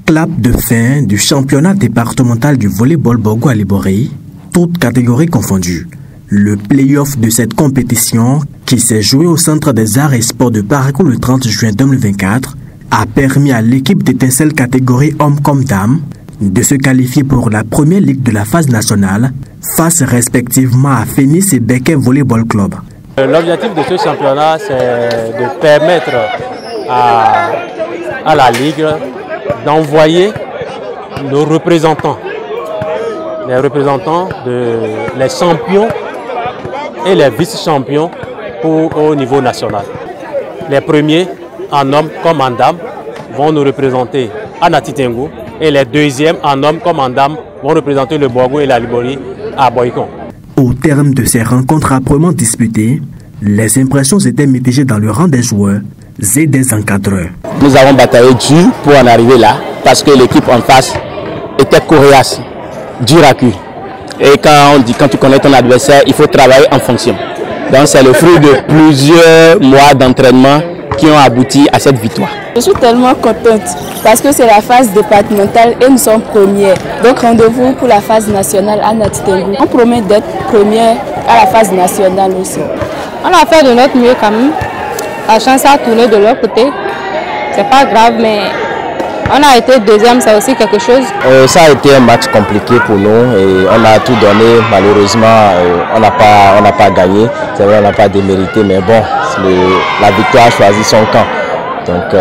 Clap de fin du championnat départemental du volleyball Borgo à Liboré, toutes catégories confondues. Le play-off de cette compétition, qui s'est joué au Centre des Arts et Sports de Parakou le 30 juin 2024, a permis à l'équipe d'Étincelle catégorie hommes comme dames de se qualifier pour la première ligue de la phase nationale face respectivement à Phoenix et Beket Volleyball Club. L'objectif de ce championnat, c'est de permettre à la ligue d'envoyer nos représentants, les représentants les champions et les vice-champions au niveau national. Les premiers, en hommes comme en dames, vont nous représenter à Nati Tengu et les deuxièmes, en hommes comme en dames, vont représenter le Borgo et la Libori à Boycon. Au terme de ces rencontres âprement disputées, les impressions étaient mitigées dans le rang des joueurs et des encadreurs. Nous avons bataillé dur pour en arriver là, parce que l'équipe en face était coriace, dur à cuire. Et quand on dit quand tu connais ton adversaire, il faut travailler en fonction. Donc c'est le fruit de plusieurs mois d'entraînement qui ont abouti à cette victoire. Je suis tellement contente parce que c'est la phase départementale et nous sommes premiers. Donc rendez-vous pour la phase nationale à Nati Tengu. On promet d'être premiers à la phase nationale aussi. On a fait de notre mieux quand même. La chance a tourné de l'autre côté. C'est pas grave, mais on a été deuxième, c'est aussi quelque chose. Ça a été un match compliqué pour nous et on a tout donné. Malheureusement, on n'a pas gagné. C'est vrai, on n'a pas démérité, mais bon, la victoire a choisi son camp. Donc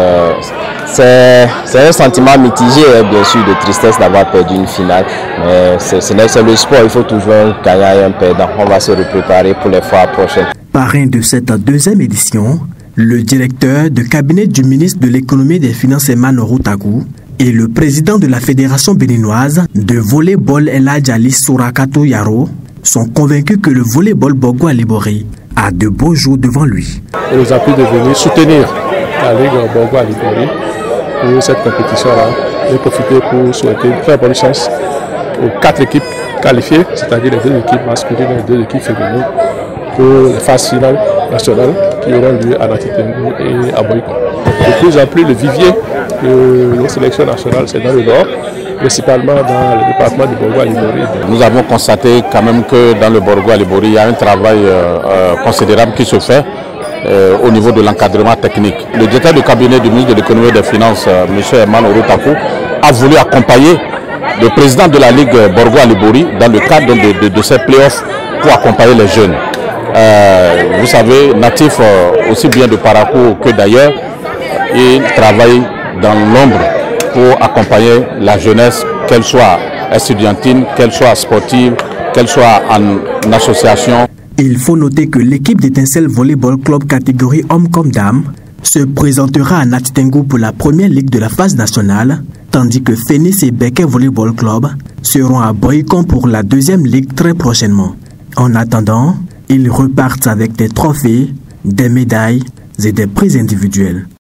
c'est un sentiment mitigé, bien sûr, de tristesse d'avoir perdu une finale. Mais c'est le sport, il faut toujours gagner un perdant. On va se préparer pour les fois prochaines. Parrain de cette deuxième édition, le directeur de cabinet du ministre de l'économie et des finances Emmanuel Routagou et le président de la fédération béninoise de volleyball El Hadj Ali Sourakato Yaro sont convaincus que le volleyball Borgo à Liboré a de beaux jours devant lui. Il nous a plu de venir soutenir la Ligue Borgo à Liboré pour cette compétition-là. J'ai profité pour souhaiter une très bonne chance aux 4 équipes qualifiées, c'est-à-dire les 2 équipes masculines et les 2 équipes féminines, pour les phases finales nationales qui auront lieu à Nati Tengu et à Boycon. De plus en plus, le vivier de la sélection nationale, c'est dans le nord, principalement dans le département du Borgo à Liboré. Nous avons constaté quand même que dans le Borgo à Liboré, il y a un travail considérable qui se fait au niveau de l'encadrement technique. Le directeur du cabinet du ministre de l'économie et des finances, M. Emmanuel Routagou, a voulu accompagner le président de la Ligue Borgo à Liboré dans le cadre de ces playoffs pour accompagner les jeunes. Vous savez, natif aussi bien de Parakou que d'ailleurs, il travaille dans l'ombre pour accompagner la jeunesse, qu'elle soit estudiantine, qu'elle soit sportive, qu'elle soit en association. Il faut noter que l'équipe d'Étincelle Volleyball Club catégorie hommes comme dames se présentera à Nati Tengu pour la première ligue de la phase nationale, tandis que Phoenix et Beket Volleyball Club seront à Boycon pour la deuxième ligue très prochainement. En attendant, ils repartent avec des trophées, des médailles et des prix individuels.